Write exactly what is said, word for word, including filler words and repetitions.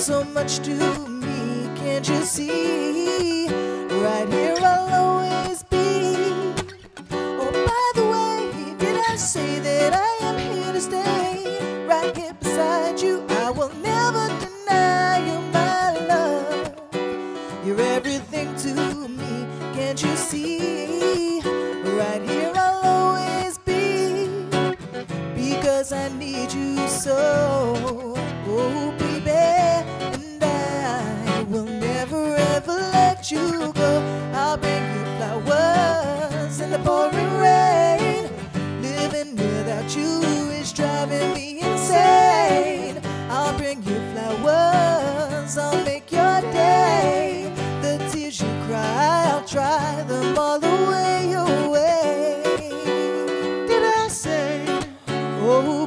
so much to me, can't you see? Right here I'll always be. Oh, by the way, did I say that I am here to stay? Right here beside you, I will never deny you my love. You're everything to me, can't you see? Right here I'll always be, because I need you so. Oh, baby, and I will never ever let you go. I'll bring you flowers in the pouring rain. Living without you is driving me insane. I'll bring you flowers, I'll make your day. The tears you cry, I'll dry them all away, away. Did I say, oh,